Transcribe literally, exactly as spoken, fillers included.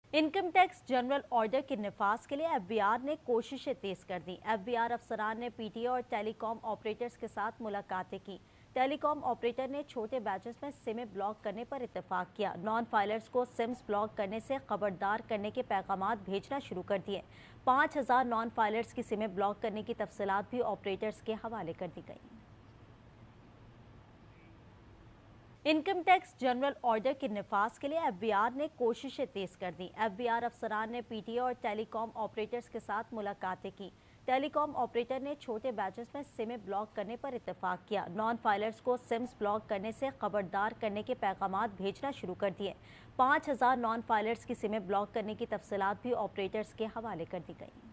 Income tax general order के निफाज के लिए एफबीआर ने कोशिशें तेज कर दी। एफबीआर अफसरान ने पीटीए और टेलीकॉम ऑपरेटर्स के साथ मुलाकातें की। टेलीकॉम ऑपरेटर ने छोटे बैचेस में सिमें ब्लॉक करने पर इत्तेफाक किया। नॉन फाइलर्स को सिम्स ब्लॉक करने से खबरदार करने के पैगामात भेजना शुरू कर दिए। पाँच हजार नॉन फाइलर्स की सिमें ब्लॉक करने की तफसीलात भी ऑपरेटर्स के हवाले कर दी गई। इनकम टैक्स जनरल ऑर्डर के निफाज के लिए एफबीआर ने कोशिशें तेज कर दी। एफबीआर अफसरान ने पीटीए और टेलीकॉम ऑपरेटर्स के साथ मुलाकातें की। टेलीकॉम ऑपरेटर ने छोटे बैचेस में सिमें ब्लॉक करने पर इत्तेफाक किया। नॉन फाइलर्स को सिम्स ब्लॉक करने से खबरदार करने के पैगामात भेजना शुरू कर दिए। पाँच हजार नॉन फाइलर्स की सिमें ब्लॉक करने की तफसीलात भी ऑपरेटर्स के हवाले कर दी गई।